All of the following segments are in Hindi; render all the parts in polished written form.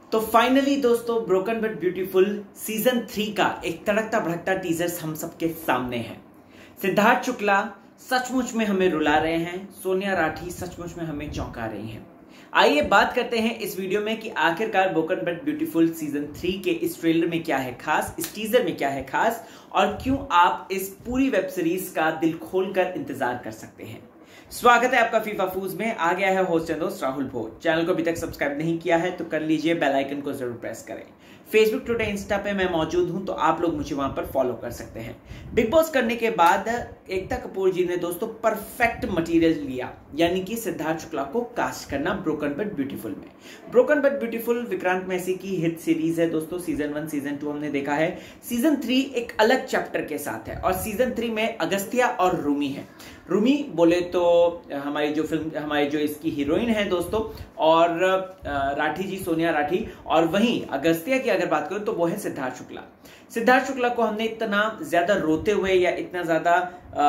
तो फाइनली दोस्तों ब्रोकन बट ब्यूटीफुल सीजन 3 का एक तड़कता भड़कता टीजर हम सबके सामने है। सिद्धार्थ शुक्ला सचमुच में हमें रुला रहे हैं, सोनिया राठी सचमुच में हमें चौंका रही हैं। आइए बात करते हैं इस वीडियो में कि आखिरकार ब्रोकन बट ब्यूटीफुल सीजन 3 के इस ट्रेलर में क्या है खास, इस टीजर में क्या है खास और क्यों आप इस पूरी वेब सीरीज का दिल खोलकर इंतजार कर सकते हैं। स्वागत है आपका फीफा फूज में। आ गया है होस्ट एंड दोस्त राहुल भोज। चैनल को अभी तक सब्सक्राइब नहीं किया है तो कर लीजिए, बेल आइकन को जरूर प्रेस करें। फेसबुक, ट्विटर, इंस्टा पे मैं मौजूद हूं तो आप लोग मुझे वहां पर फॉलो कर सकते हैं। बिग बॉस करने के बाद एकता कपूर जी ने दोस्तों परफेक्ट मटेरियल लिया, यानी कि सिद्धार्थ शुक्ला को कास्ट करना ब्रोकन बट ब्यूटीफुल में। Broken but beautiful Vikrant Massey की हिट सीरीज है दोस्तों। सीजन 1 सीजन 2 हमने देखा है। सीजन 3 एक अलग चैप्टर के साथ है और सीजन 3 में अगस्त्या और रूमी है। रूमी बोले तो हमारी जो इसकी हीरोइन है दोस्तों, और राठी जी सोनिया राठी, और वहीं अगस्त्या की अगर बात करूं तो वो है सिद्धार्थ शुक्ला। सिद्धार्थ शुक्ला को हमने इतना ज्यादा रोते हुए या इतना ज्यादा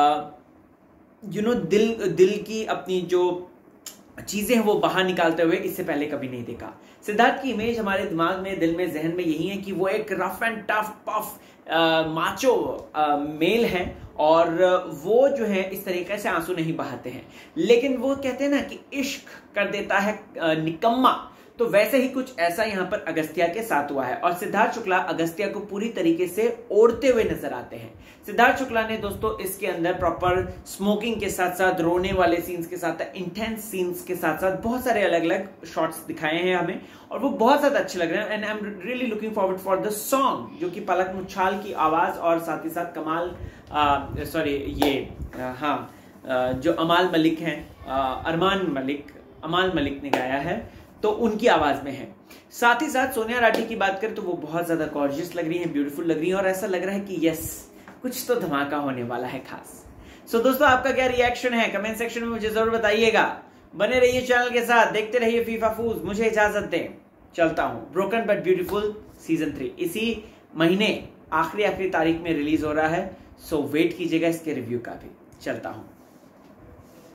दिल की अपनी जो चीजें हैं वो बाहर निकालते हुए इससे पहले कभी नहीं देखा। सिद्धार्थ की इमेज हमारे दिमाग में, दिल में, जहन में यही है कि वो एक rough and tough puff macho male है और वो जो है इस तरीके से आंसू नहीं बहाते हैं, लेकिन वो कहते हैं ना कि इश्क कर देता है निकम्मा। तो वैसे ही कुछ ऐसा यहां पर अगस्त्या के साथ हुआ है और सिद्धार्थ शुक्ला अगस्त्या को पूरी तरीके से ओढ़ते हुए नजर आते हैं। सिद्धार्थ शुक्ला ने दोस्तों इसके अंदर प्रॉपर स्मोकिंग के साथ साथ, रोने वाले सीन्स के साथ, इंटेंस सीन्स के साथ साथ बहुत सारे अलग अलग शॉट्स दिखाए हैं हमें और वो बहुत ज्यादा अच्छे लग रहे हैं। And I am really looking forward for the song, जो कि पलक मुच्छाल की आवाज और साथ ही साथ जो अमाल मलिक हैं, अमाल मलिक ने गाया है तो उनकी आवाज में है। साथ ही साथ सोनिया राठी की बात करें तो वो बहुत ज्यादा गॉर्जियस लग रही है, ब्यूटीफुल लग रही है और ऐसा लग रहा है कि यस, कुछ तो धमाका होने वाला है खास। सो दोस्तों, आपका क्या रिएक्शन है कमेंट सेक्शन में मुझे जरूर बताइएगा। बने रहिए चैनल के साथ, देखते रहिए फीफा फूज। मुझे इजाजत दें, चलता हूं। ब्रोकन बट ब्यूटीफुल सीजन 3 इसी महीने आखिरी तारीख में रिलीज हो रहा है, सो वेट कीजिएगा इसके रिव्यू का भी। चलता हूं।